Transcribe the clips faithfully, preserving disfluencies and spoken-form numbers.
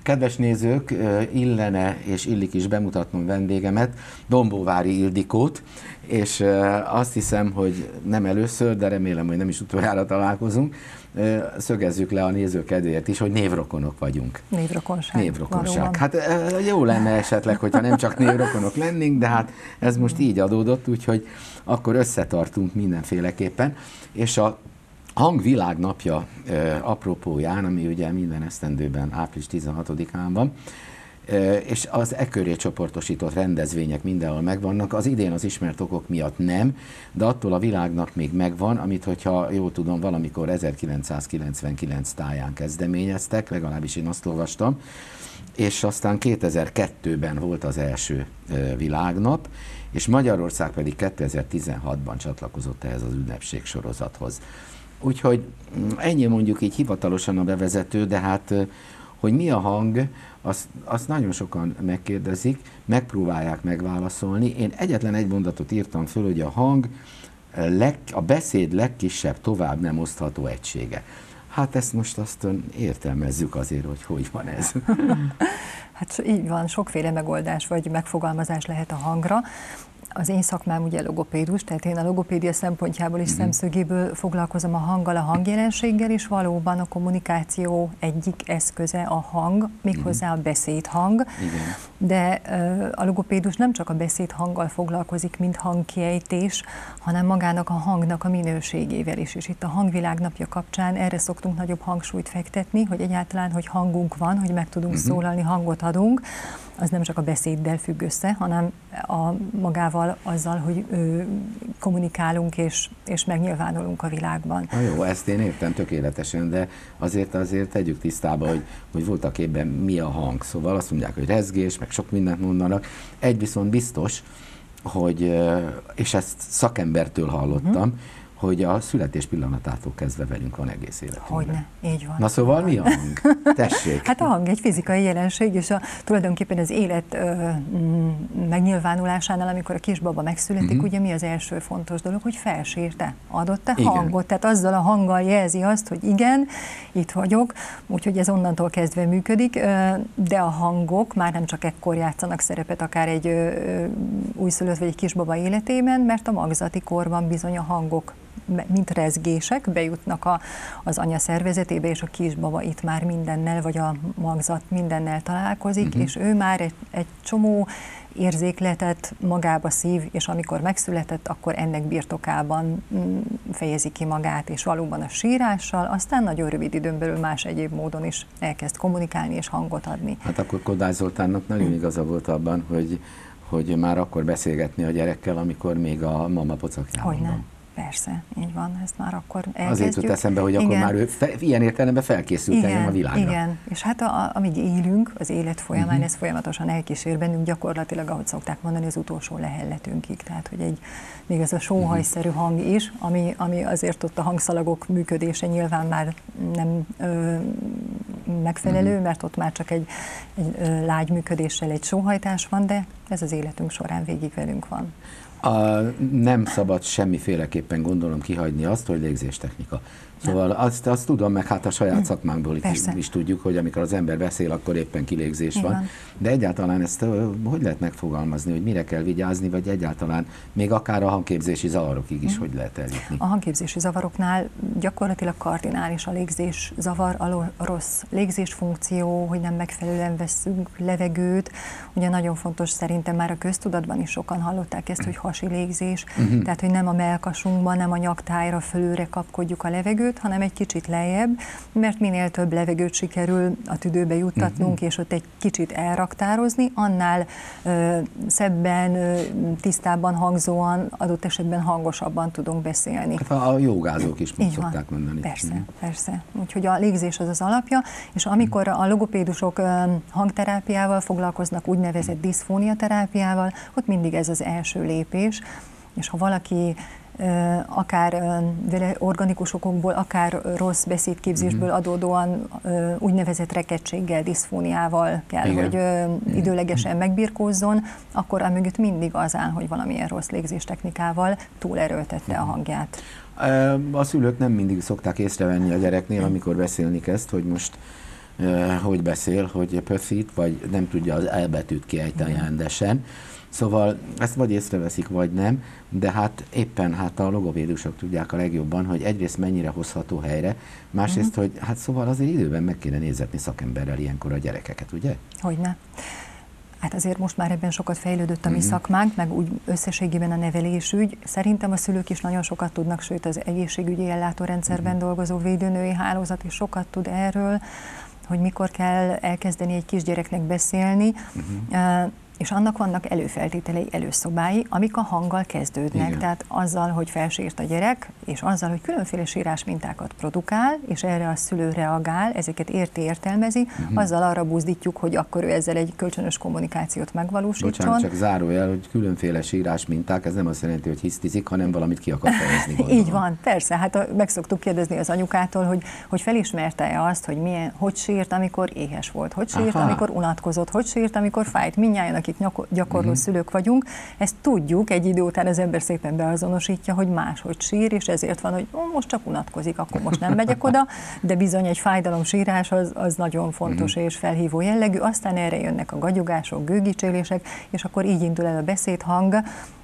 Kedves nézők, illene és illik is bemutatnom vendégemet, Dombóvári Ildikót, és azt hiszem, hogy nem először, de remélem, hogy nem is utoljára találkozunk. Szögezzük le a néző kedvéért is, hogy névrokonok vagyunk. Névrokonság. Névrokonság. Hát jó lenne esetleg, hogyha nem csak névrokonok lennénk, de hát ez most így adódott, úgyhogy akkor összetartunk mindenféleképpen. És a Hangvilágnapja apropóján, ami ugye minden esztendőben április tizenhatodikán van, és az e köré csoportosított rendezvények mindenhol megvannak. Az idén az ismert okok miatt nem, de attól a világnak még megvan, amit, hogyha jól tudom, valamikor ezerkilencszázkilencvenkilenc táján kezdeményeztek, legalábbis én azt olvastam, és aztán kétezer-kettőben volt az első világnap, és Magyarország pedig kétezer-tizenhatban csatlakozott ehhez az ünnepség sorozathoz. Úgyhogy ennyi mondjuk így hivatalosan a bevezető, de hát, hogy mi a hang, azt, azt nagyon sokan megkérdezik, megpróbálják megválaszolni. Én egyetlen egy mondatot írtam föl, hogy a hang leg, a beszéd legkisebb tovább nem osztható egysége. Hát ezt most azt értelmezzük azért, hogy hogy van ez. Hát így van, sokféle megoldás vagy megfogalmazás lehet a hangra. Az én szakmám ugye logopédus, tehát én a logopédia szempontjából és uh-huh. szemszögéből foglalkozom a hanggal, a hangjelenséggel, és valóban a kommunikáció egyik eszköze a hang, méghozzá uh-huh. a beszédhang. Igen. De uh, a logopédus nem csak a beszédhanggal foglalkozik, mint hangkiejtés, hanem magának a hangnak a minőségével is. És itt a Hangvilágnapja kapcsán erre szoktunk nagyobb hangsúlyt fektetni, hogy egyáltalán, hogy hangunk van, hogy meg tudunk uh-huh. szólalni, hangot adunk, az nem csak a beszéddel függ össze, hanem a magával azzal, hogy ö, kommunikálunk és, és megnyilvánulunk a világban. Na jó, ezt én értem tökéletesen, de azért azért tegyük tisztába, hogy, hogy voltak éppen mi a hang. Szóval azt mondják, hogy rezgés, meg sok mindent mondanak. Egy viszont biztos, hogy, és ezt szakembertől hallottam, uh-huh. hogy a születés pillanatától kezdve velünk van egész életünkben. Hogyne, így van. Na szóval mi a hang? Tessék! Hát a hang egy fizikai jelenség, és a, tulajdonképpen az élet ö, megnyilvánulásánál, amikor a kisbaba megszületik, uh-huh. ugye mi az első fontos dolog, hogy felsírte, adott-e hangot, tehát azzal a hanggal jelzi azt, hogy igen, itt vagyok, úgyhogy ez onnantól kezdve működik, de a hangok már nem csak ekkor játszanak szerepet, akár egy ö, újszülött vagy egy kisbaba életében, mert a magzati korban bizony a hangok mint rezgések bejutnak a, az anya szervezetébe, és a kisbaba itt már mindennel, vagy a magzat mindennel találkozik, uh-huh. és ő már egy, egy csomó érzékletet magába szív, és amikor megszületett, akkor ennek birtokában fejezi ki magát, és valóban a sírással, aztán nagyon rövid időn belül más egyéb módon is elkezd kommunikálni és hangot adni. Hát akkor Kodály Zoltánnak nagyon igaza volt abban, hogy, hogy már akkor beszélgetni a gyerekkel, amikor még a mama pocakjában van. Persze, így van, ezt már akkor elkezdjük. Azért jut eszembe, hogy akkor igen. már ő fe, ilyen értelemben felkészült engem a világra. Igen, és hát a, amíg élünk, az élet folyamán, uh-huh. ez folyamatosan elkísér bennünk, gyakorlatilag, ahogy szokták mondani, az utolsó lehelletünkig. Tehát, hogy egy, még ez a sóhajszerű hang is, ami, ami azért ott a hangszalagok működése nyilván már nem ö, megfelelő, uh-huh. mert ott már csak egy, egy ö, lágy működéssel egy sóhajtás van, de ez az életünk során végig velünk van. A, nem szabad semmiféleképpen, gondolom, kihagyni azt, hogy légzéstechnika. Szóval azt, azt tudom, meg hát a saját szakmánkból is, is tudjuk, hogy amikor az ember beszél, akkor éppen kilégzés van. van. De egyáltalán ezt hogy lehet megfogalmazni, hogy mire kell vigyázni, vagy egyáltalán még akár a hangképzési zavarokig is, mm. hogy lehet eljutni? A hangképzési zavaroknál gyakorlatilag kardinális a légzés zavar, a rossz légzés funkció, hogy nem megfelelően veszünk levegőt. Ugye nagyon fontos, szerintem már a köztudatban is sokan hallották ezt, hogy hasi légzés, mm-hmm. tehát hogy nem a mellkasunkban, nem a nyaktájra fölülre kapkodjuk a levegőt, hanem egy kicsit lejjebb, mert minél több levegőt sikerül a tüdőbe juttatnunk, uh-huh. és ott egy kicsit elraktározni, annál ö, szebben, ö, tisztábban hangzóan, adott esetben hangosabban tudunk beszélni. Hát a jogázók is így szokták van. mondani. Persze, uh-huh. persze. Úgyhogy a légzés az az alapja, és amikor a logopédusok ö, hangterápiával foglalkoznak, úgynevezett diszfóniaterápiával, ott mindig ez az első lépés, és ha valaki akár vele organikus okokból, akár rossz beszédképzésből adódóan úgynevezett rekedtséggel, diszfóniával kell, igen. hogy időlegesen megbirkózzon, akkor amögött mindig az áll, hogy valamilyen rossz légzéstechnikával túlerőltette a hangját. A szülők nem mindig szokták észrevenni a gyereknél, amikor beszélni kezd, hogy most hogy beszél, hogy pöszít, vagy nem tudja az elbetűt kiejteni rendesen. Szóval ezt vagy észreveszik, vagy nem, de hát éppen hát a logopédusok tudják a legjobban, hogy egyrészt mennyire hozható helyre, másrészt, uh-huh. hogy hát szóval azért időben meg kéne nézetni szakemberrel ilyenkor a gyerekeket, ugye? Hogyne. Hát azért most már ebben sokat fejlődött a mi uh-huh. szakmánk, meg úgy összességében a nevelésügy. Szerintem a szülők is nagyon sokat tudnak, sőt az egészségügyi ellátórendszerben uh-huh. dolgozó védőnői hálózat is sokat tud erről, hogy mikor kell elkezdeni egy kisgyereknek beszélni. Uh-huh. És annak vannak előfeltételei, előszobái, amik a hanggal kezdődnek. Igen. Tehát azzal, hogy felsírt a gyerek, és azzal, hogy különféle sírásmintákat produkál, és erre a szülő reagál, ezeket érti, értelmezi, uh-huh. azzal arra buzdítjuk, hogy akkor ő ezzel egy kölcsönös kommunikációt megvalósítson. Bocsánat, csak zárójel, hogy különféle sírásminták, ez nem azt jelenti, hogy hisztizik, hanem valamit ki akar fejezni, gondolom. Így van, persze. Hát a, meg szoktuk kérdezni az anyukától, hogy, hogy felismerte-e azt, hogy milyen, hogy sírt, amikor éhes volt, hogy sírt, Aha. amikor unatkozott, hogy sírt, amikor fájt. Mindnyájan, akik gyakorló uh-huh. szülők vagyunk, ezt tudjuk, egy idő után az ember szépen beazonosítja, hogy máshogy sír, és ezért van, hogy ó, most csak unatkozik, akkor most nem megyek oda, de bizony egy fájdalomsírás az, az nagyon fontos uh-huh. és felhívó jellegű, aztán erre jönnek a gagyogások, gőgicsélések, és akkor így indul el a beszédhang,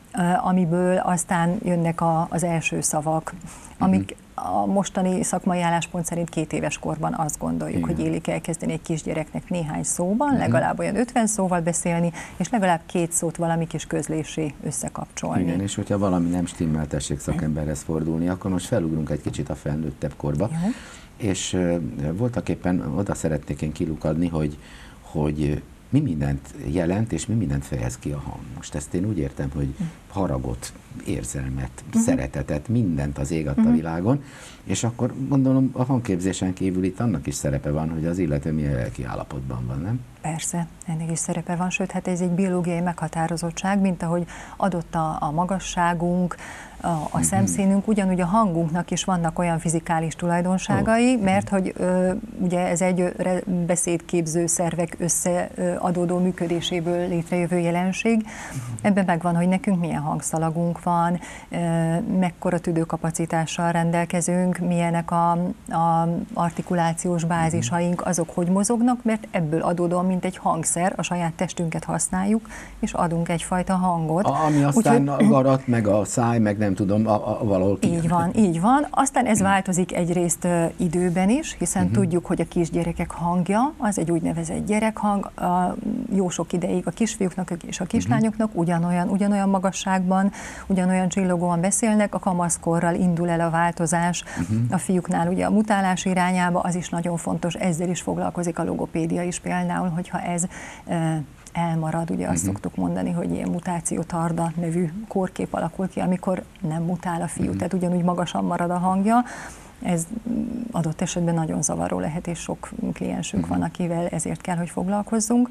amiből aztán jönnek a, az első szavak, amik uh-huh. a mostani szakmai álláspont szerint két éves korban azt gondoljuk, Igen. hogy illik elkezdeni egy kisgyereknek néhány szóban, uh-huh. legalább olyan ötven szóval beszélni, és legalább két szót valami kis közlésé összekapcsolni. Igen, és hogyha valami nem stimmel, tessék szakemberhez fordulni, akkor most felugrunk egy kicsit a felnőttebb korba, Jó. és uh, voltak éppen oda szeretnék én kilukadni, hogy, hogy mi mindent jelent, és mi mindent fejez ki a hang. Most ezt én úgy értem, hogy haragot, érzelmet, uh-huh. szeretetet, mindent az ég adta uh-huh. világon, és akkor gondolom a hangképzésen kívül itt annak is szerepe van, hogy az illető milyen lelki állapotban van, nem? Persze, ennek is szerepe van, sőt, hát ez egy biológiai meghatározottság, mint ahogy adott a, a magasságunk, a, a uh-huh. szemszínünk, ugyanúgy a hangunknak is vannak olyan fizikális tulajdonságai, oh. mert hogy ö, ugye ez egy beszédképző szervek összeadódó működéséből létrejövő jelenség. Uh-huh. Ebben megvan, hogy nekünk milyen hangszalagunk van, ö, mekkora tüdőkapacitással rendelkezünk, milyenek a, a artikulációs bázisaink, azok hogy mozognak, mert ebből adódóan, mint egy hangszer, a saját testünket használjuk, és adunk egyfajta hangot. A, ami aztán Úgyhogy, a garat, meg a száj, meg nem tudom, a, a, valahol ki. Így van, így van. Aztán ez változik egyrészt uh, időben is, hiszen uh-huh. tudjuk, hogy a kisgyerekek hangja, az egy úgynevezett gyerekhang, a, jó sok ideig a kisfiúknak és a kislányoknak uh-huh. ugyanolyan, ugyanolyan magasságban, ugyanolyan csillogóan beszélnek, a kamaszkorral indul el a változás, uh-huh. a fiúknál ugye a mutálás irányába, az is nagyon fontos, ezzel is foglalkozik a logopédia is például, hogyha ez uh, elmarad, ugye azt uh-huh. szoktuk mondani, hogy ilyen mutációtarda nevű kórkép alakul ki, amikor nem mutál a fiú, uh-huh. tehát ugyanúgy magasan marad a hangja. Ez adott esetben nagyon zavaró lehet, és sok kliensünk uh-huh. van, akivel ezért kell, hogy foglalkozzunk.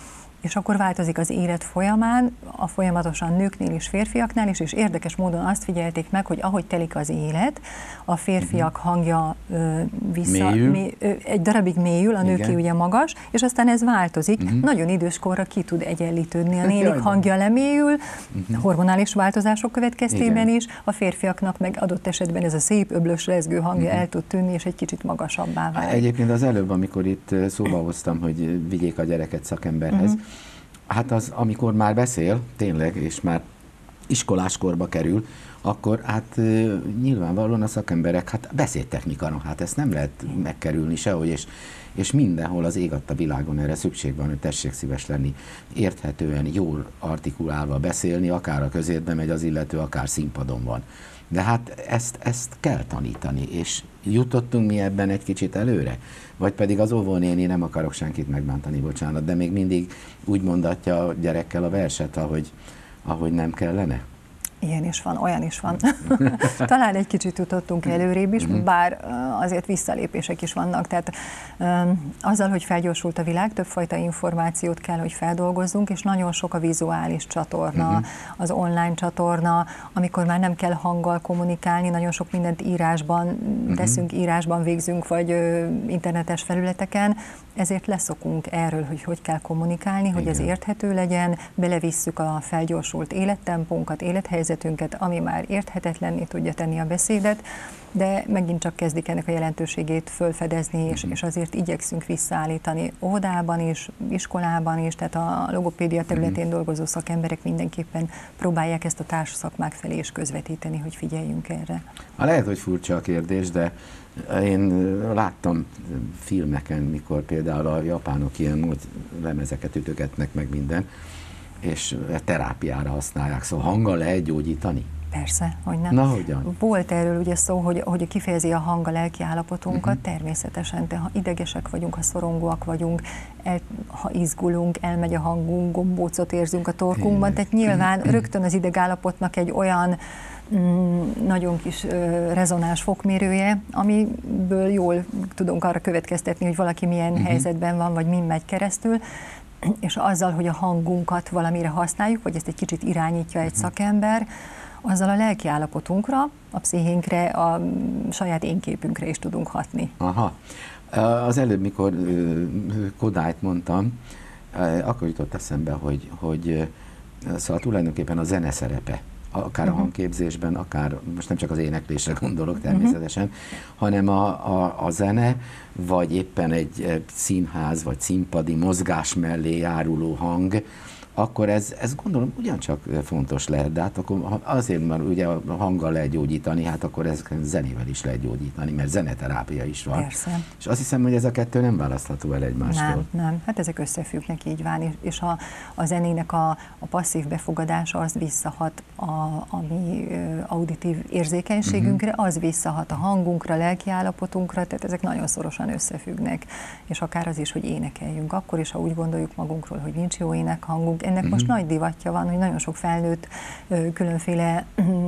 És akkor változik az élet folyamán, a folyamatosan nőknél és férfiaknál is, és érdekes módon azt figyelték meg, hogy ahogy telik az élet, a férfiak uh-huh. hangja ö, vissza, mély, ö, egy darabig mélyül, a nőké ugye magas, és aztán ez változik. Uh-huh. Nagyon időskorra ki tud egyenlítődni, a nénik hangja lemélyül, uh-huh. hormonális változások következtében Igen. is, a férfiaknak meg adott esetben ez a szép, öblös, rezgő hangja uh-huh. el tud tűnni, és egy kicsit magasabbá válik. Egyébként az előbb, amikor itt szóba hoztam, hogy vigyék a gyereket szakemberhez, uh-huh. hát az, amikor már beszél, tényleg, és már iskoláskorba kerül, akkor hát nyilvánvalóan a szakemberek, hát beszédtechnika, no, hát ezt nem lehet megkerülni sehogy, és, és mindenhol az ég adta világon erre szükség van, hogy tessék szíves lenni, érthetően, jól artikulálva beszélni, akár a közérbe megy az illető, akár színpadon van. De hát ezt, ezt kell tanítani, és jutottunk mi ebben egy kicsit előre? Vagy pedig az óvónéni, nem akarok senkit megbántani, bocsánat, de még mindig úgy mondatja a gyerekkel a verset, ahogy, ahogy nem kellene? Ilyen is van, olyan is van. Talán egy kicsit jutottunk előrébb is, bár azért visszalépések is vannak. Tehát azzal, hogy felgyorsult a világ, többfajta információt kell, hogy feldolgozzunk, és nagyon sok a vizuális csatorna, uh-huh. az online csatorna, amikor már nem kell hanggal kommunikálni, nagyon sok mindent írásban uh-huh. teszünk, írásban végzünk, vagy internetes felületeken, ezért leszokunk erről, hogy hogy kell kommunikálni, Igen. hogy ez érthető legyen, belevisszük a felgyorsult élettempónkat, élethelyzet, nyelvezetünket, ami már érthetetlenné tudja tenni a beszédet, de megint csak kezdik ennek a jelentőségét fölfedezni, és, és azért igyekszünk visszaállítani óvodában is, iskolában is, tehát a logopédia területén dolgozó szakemberek mindenképpen próbálják ezt a társszakmák felé is közvetíteni, hogy figyeljünk erre. Lehet, hogy furcsa a kérdés, de én láttam filmeken, mikor például a japánok ilyen nagy lemezeket ütögetnek meg minden, és terápiára használják, szóval hanggal lehet gyógyítani? Persze, hogy nem. Na, hogyan? Volt erről ugye szó, hogy, hogy kifejezi a hang a lelki állapotunkat, uh-huh. természetesen, de ha idegesek vagyunk, ha szorongóak vagyunk, el, ha izgulunk, elmegy a hangunk, gombócot érzünk a torkunkban, é. tehát nyilván uh-huh. rögtön az idegállapotnak egy olyan mm, nagyon kis uh, rezonáns fokmérője, amiből jól tudunk arra következtetni, hogy valaki milyen uh-huh. helyzetben van, vagy min megy keresztül, és azzal, hogy a hangunkat valamire használjuk, vagy ezt egy kicsit irányítja egy uh-huh. szakember, azzal a lelki állapotunkra, a pszichénkre, a saját énképünkre is tudunk hatni. Aha. Az előbb, mikor Kodályt mondtam, akkor jutott eszembe, hogy, hogy szóval tulajdonképpen a zene szerepe, akár uh-huh. a hangképzésben, akár, most nem csak az éneklésre gondolok természetesen, uh-huh. hanem a, a, a zene, vagy éppen egy színház, vagy színpadi mozgás mellé járuló hang, akkor ez, ez gondolom ugyancsak fontos lehet, de hát akkor azért, mert ugye a hanggal lehet gyógyítani, hát akkor ez zenével is lehet gyógyítani, mert zeneterápia is van. Persze. És azt hiszem, hogy ez a kettő nem választható el egymástól. Nem, nem. Hát ezek összefüggnek, így van, és a, a zenének a, a passzív befogadása az visszahat a, a mi auditív érzékenységünkre, uh-huh. az visszahat a hangunkra, lelki állapotunkra, tehát ezek nagyon szorosan összefüggnek. És akár az is, hogy énekeljünk, akkor is, ha úgy gondoljuk magunkról, hogy nincs jó énekhangunk. Ennek uh-huh. most nagy divatja van, hogy nagyon sok felnőtt különféle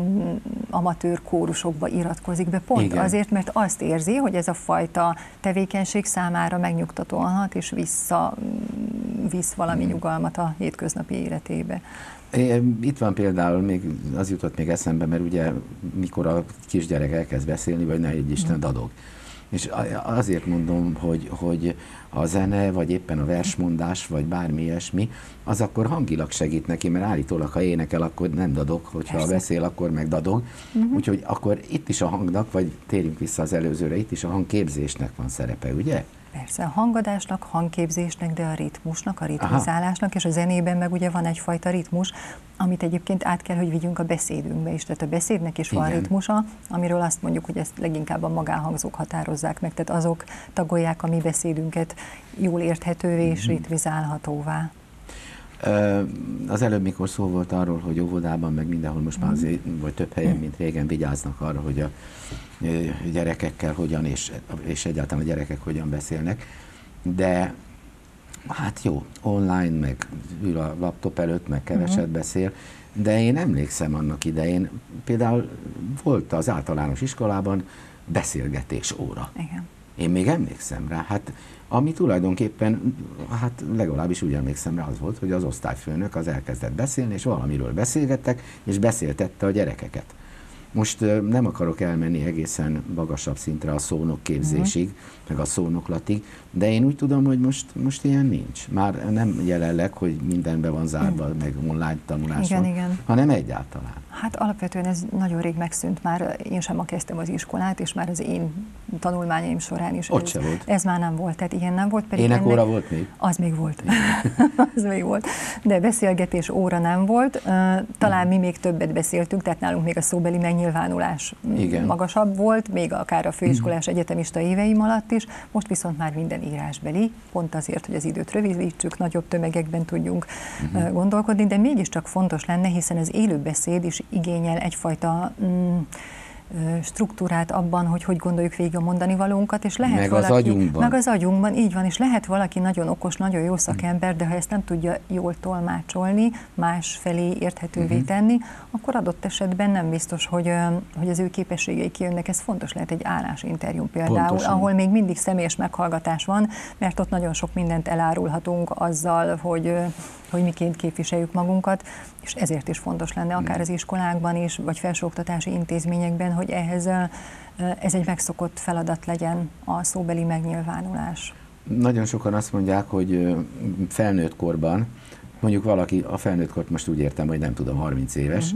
amatőr kórusokba iratkozik be, pont Igen. azért, mert azt érzi, hogy ez a fajta tevékenység számára megnyugtatóan hat, és vissza visz valami uh-huh. nyugalmat a hétköznapi életébe. Itt van például, még az jutott még eszembe, mert ugye mikor a kisgyerek elkezd beszélni, vagy ne egy Isten dadog. És azért mondom, hogy, hogy a zene, vagy éppen a versmondás, vagy bármi ilyesmi, az akkor hangilag segít neki, mert állítólag, ha énekel, akkor nem dadog, hogyha Persze. beszél, akkor meg dadog. Uh-huh. Úgyhogy akkor itt is a hangnak, vagy térjünk vissza az előzőre, itt is a hangképzésnek van szerepe, ugye? Persze, a hangadásnak, hangképzésnek, de a ritmusnak, a ritmizálásnak, Aha. és a zenében meg ugye van egyfajta ritmus, amit egyébként át kell, hogy vigyünk a beszédünkbe is. Tehát a beszédnek is Igen. van ritmusa, amiről azt mondjuk, hogy ezt leginkább a magánhangzók határozzák meg, tehát azok tagolják a mi beszédünket jól érthetővé és mm-hmm. ritmizálhatóvá. Az előbb, mikor szó volt arról, hogy óvodában, meg mindenhol most már azért, vagy több helyen, mint régen vigyáznak arra, hogy a gyerekekkel hogyan, és, és egyáltalán a gyerekek hogyan beszélnek, de hát jó, online, meg ül a laptop előtt, meg keveset uh-huh. beszél, de én emlékszem annak idején, például volt az általános iskolában beszélgetés óra. Igen. Én még emlékszem rá, hát ami tulajdonképpen, hát legalábbis úgy emlékszem rá, az volt, hogy az osztályfőnök az elkezdett beszélni, és valamiről beszélgettek, és beszéltette a gyerekeket. Most nem akarok elmenni egészen magasabb szintre a szónokképzésig, uh-huh. meg a szónoklatig, de én úgy tudom, hogy most, most ilyen nincs. Már nem jelenleg, hogy mindenbe van zárva, uh-huh. meg online tanulás igen, van, igen. hanem egyáltalán. Hát alapvetően ez nagyon rég megszűnt már, én sem ma kezdtem az iskolát, és már az én tanulmányaim során is Ott ez, se volt. ez már nem volt, tehát ilyen nem volt. Énekóra ennek, volt még? Az még volt. az még volt. De beszélgetés óra nem volt. Talán mi még többet beszéltünk, tehát nálunk még a szóbeli megnyilvánulás Igen. magasabb volt, még akár a főiskolás uh-huh. egyetemista éveim alatt is, most viszont már minden írásbeli, pont azért, hogy az időt rövidítsük, nagyobb tömegekben tudjunk uh-huh. gondolkodni, de mégiscsak fontos lenne, hiszen az élő beszéd is igényel egyfajta mm, struktúrát abban, hogy hogy gondoljuk végig a mondani valónkat, és lehet meg valaki, az agyunkban. Meg az agyunkban, így van, és lehet valaki nagyon okos, nagyon jó szakember, de ha ezt nem tudja jól tolmácsolni, más felé érthetővé uh-huh. tenni, akkor adott esetben nem biztos, hogy, hogy az ő képességei kijönnek. Ez fontos lehet egy állásinterjú például, Pontosan. ahol még mindig személyes meghallgatás van, mert ott nagyon sok mindent elárulhatunk azzal, hogy, hogy miként képviseljük magunkat, és ezért is fontos lenne akár az iskolákban is, vagy felsőoktatási intézményekben, hogy ehhez ez egy megszokott feladat legyen a szóbeli megnyilvánulás. Nagyon sokan azt mondják, hogy felnőtt korban, mondjuk valaki, a felnőtt kort most úgy értem, hogy nem tudom, harminc éves, uh-huh.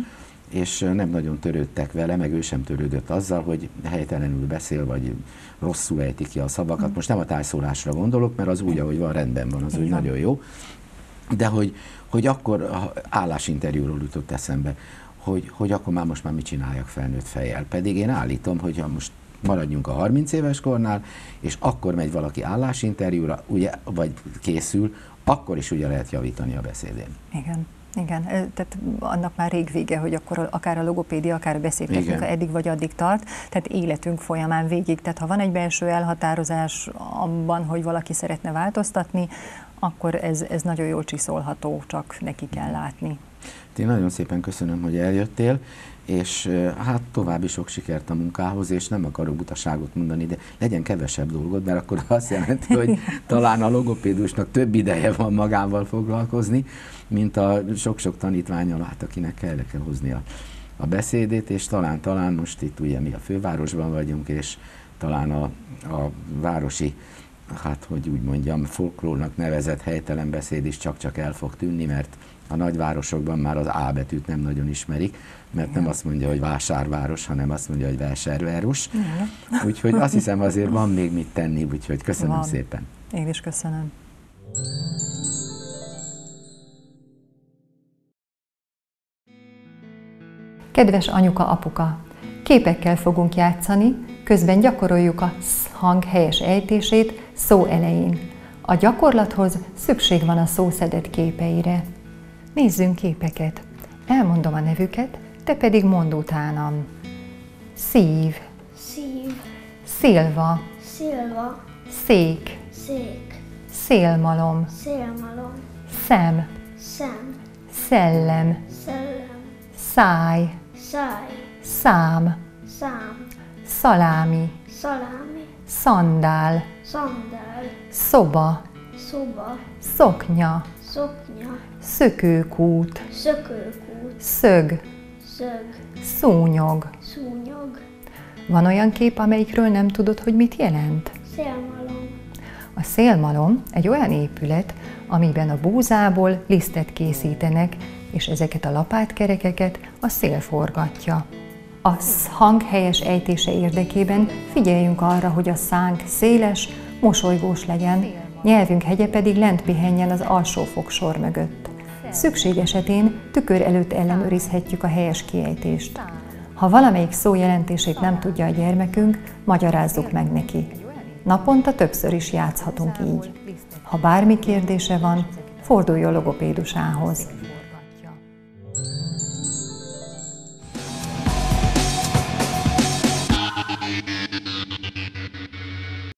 és nem nagyon törődtek vele, meg ő sem törődött azzal, hogy helytelenül beszél, vagy rosszul ejti ki a szavakat. Most nem a tájszólásra gondolok, mert az úgy, ahogy van, rendben van, az úgy nagyon jó. De hogy, hogy akkor állásinterjúról jutott eszembe, hogy, hogy akkor már most már mit csináljak felnőtt fejjel. Pedig én állítom, hogy ha most maradjunk a harminc éves kornál, és akkor megy valaki állásinterjúra, ugye, vagy készül, akkor is ugye lehet javítani a beszédén. Igen. Igen, tehát annak már rég vége, hogy akkor akár a logopédia, akár a beszédtechnika eddig vagy addig tart, tehát életünk folyamán végig. Tehát ha van egy belső elhatározás abban, hogy valaki szeretne változtatni, akkor ez, ez nagyon jól csiszolható, csak neki kell látni. Én nagyon szépen köszönöm, hogy eljöttél, és hát további sok sikert a munkához, és nem akarok butaságot mondani, de legyen kevesebb dolgod, mert akkor azt jelenti, hogy talán a logopédusnak több ideje van magával foglalkozni, mint a sok-sok tanítvánnyal, hát akinek kell, kell hozni a, a beszédét, és talán, talán most itt ugye mi a fővárosban vagyunk, és talán a, a városi, hát hogy úgy mondjam, folklórnak nevezett helytelen beszéd is csak-csak el fog tűnni, mert a nagyvárosokban már az A betűt nem nagyon ismerik, mert nem azt mondja, hogy vásárváros, hanem azt mondja, hogy vásárváros. Úgyhogy azt hiszem, azért van még mit tenni, úgyhogy köszönöm van. Szépen. Én is köszönöm. Kedves anyuka, apuka! Képekkel fogunk játszani, közben gyakoroljuk a sz hang helyes ejtését szó elején. A gyakorlathoz szükség van a szószedett képeire. Nézzünk képeket. Elmondom a nevüket, te pedig mondd utánam. Szív. Szív. Szilva. Szilva. Szék. Szék. Szélmalom. Szélmalom. Szem. Szem. Szellem. Szellem. Száj. Száj. Szám. Szám. Szalámi. Szalámi. Szandál. Szandál. Szoba. Szoba. Szoknya. Szoknya. Szökőkút. Szökőkút. Szög. Szög. Szúnyog. Szúnyog. Van olyan kép, amelyikről nem tudod, hogy mit jelent? Szélmalom. A szélmalom egy olyan épület, amiben a búzából lisztet készítenek, és ezeket a lapátkerekeket a szél forgatja. A sz hang helyes ejtése érdekében figyeljünk arra, hogy a szánk széles, mosolygós legyen, nyelvünk hegye pedig lent pihenjen az alsó fogsor mögött. Szükség esetén tükör előtt ellenőrizhetjük a helyes kiejtést. Ha valamelyik szó jelentését nem tudja a gyermekünk, magyarázzuk meg neki. Naponta többször is játszhatunk így. Ha bármi kérdése van, forduljon logopédusához.